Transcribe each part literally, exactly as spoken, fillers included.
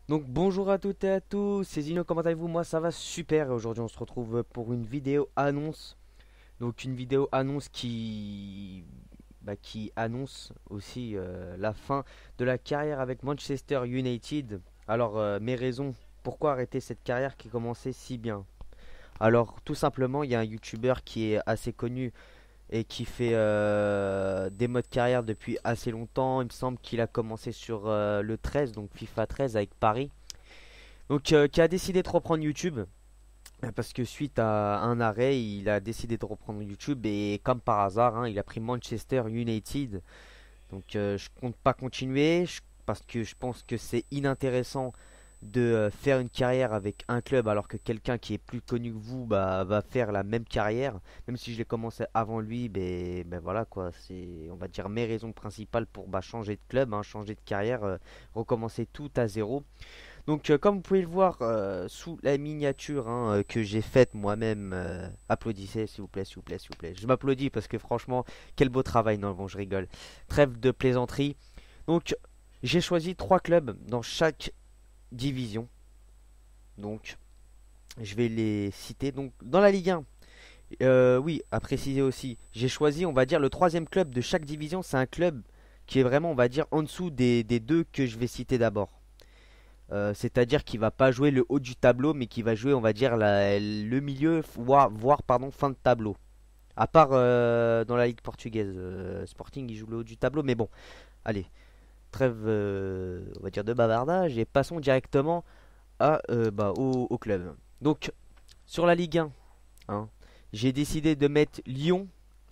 Donc bonjour à toutes et à tous, c'est Zino, comment allez-vous? Moi ça va super et aujourd'hui on se retrouve pour une vidéo annonce. Donc une vidéo annonce qui, bah, qui annonce aussi euh, la fin de la carrière avec Manchester United. Alors euh, mes raisons, pourquoi arrêter cette carrière qui commençait si bien? Alors tout simplement il y a un youtubeur qui est assez connu et qui fait euh, des modes carrière depuis assez longtemps. Il me semble qu'il a commencé sur euh, le treize, donc FIFA treize avec Paris. Donc, euh, qui a décidé de reprendre YouTube. euh, Parce que suite à un arrêt, il a décidé de reprendre YouTube. Et comme par hasard, hein, il a pris Manchester United. Donc, euh, je compte pas continuer. je- Parce que je pense que c'est inintéressant de euh, faire une carrière avec un club alors que quelqu'un qui est plus connu que vous bah, va faire la même carrière. Même si je l'ai commencé avant lui, ben, ben voilà quoi. C'est, on va dire, mes raisons principales pour bah, changer de club, hein, changer de carrière, euh, recommencer tout à zéro. Donc, euh, comme vous pouvez le voir euh, sous la miniature hein, euh, que j'ai faite moi-même, euh, applaudissez s'il vous plaît, s'il vous plaît, s'il vous plaît. Je m'applaudis parce que franchement, quel beau travail. Non, bon, je rigole. Trêve de plaisanterie. Donc, j'ai choisi trois clubs dans chaque division. Donc, je vais les citer. Donc, dans la Ligue un, euh, oui, à préciser aussi, j'ai choisi, on va dire, le troisième club de chaque division. C'est un club qui est vraiment, on va dire, en dessous des, des deux que je vais citer d'abord. Euh, c'est-à-dire qu'il va pas jouer le haut du tableau, mais qu'il va jouer, on va dire, la- le milieu, voire, voire, pardon, fin de tableau. À part euh, dans la Ligue portugaise, euh, Sporting, il joue le haut du tableau, mais bon, allez, trêve, euh, on va dire, de bavardage, et passons directement à, euh, bah, au, au club. Donc, sur la Ligue un, hein, j'ai décidé de mettre Lyon,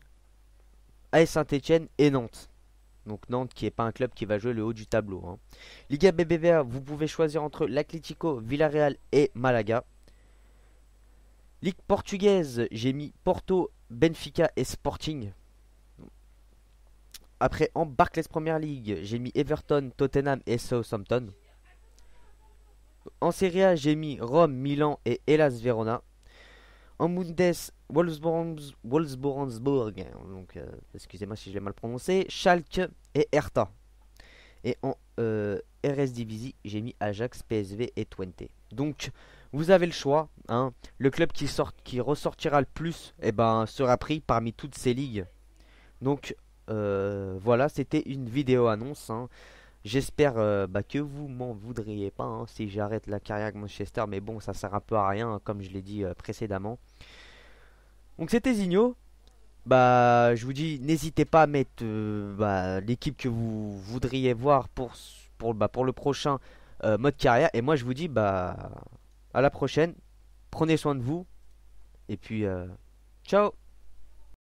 A S Saint-Etienne et Nantes. Donc Nantes qui est pas un club qui va jouer le haut du tableau, hein. Liga B B V A, vous pouvez choisir entre l'Atlético, Villarreal et Malaga. Ligue portugaise, j'ai mis Porto, Benfica et Sporting. Après, en Barclays Premier League, j'ai mis Everton, Tottenham et Southampton. En Serie A, j'ai mis Rome, Milan et Hellas Verona. En Bundes, Wolfsburg, Wolfsburg donc euh, excusez-moi si je l'ai mal prononcé, Schalke et Hertha. Et en euh, R S Divisie, j'ai mis Ajax, P S V et Twente. Donc, vous avez le choix, hein. Le club qui, sort, qui ressortira le plus eh ben, sera pris parmi toutes ces ligues. Donc, euh, voilà, c'était une vidéo annonce, hein. J'espère euh, bah, que vous m'en voudriez pas hein, si j'arrête la carrière avec Manchester. Mais bon, ça sert un peu à rien, hein, comme je l'ai dit euh, précédemment. Donc, c'était Zigno. Bah, je vous dis, n'hésitez pas à mettre euh, bah, l'équipe que vous voudriez voir pour, pour, bah, pour le prochain euh, mode carrière. Et moi, je vous dis, bah, à la prochaine. Prenez soin de vous. Et puis, euh, ciao!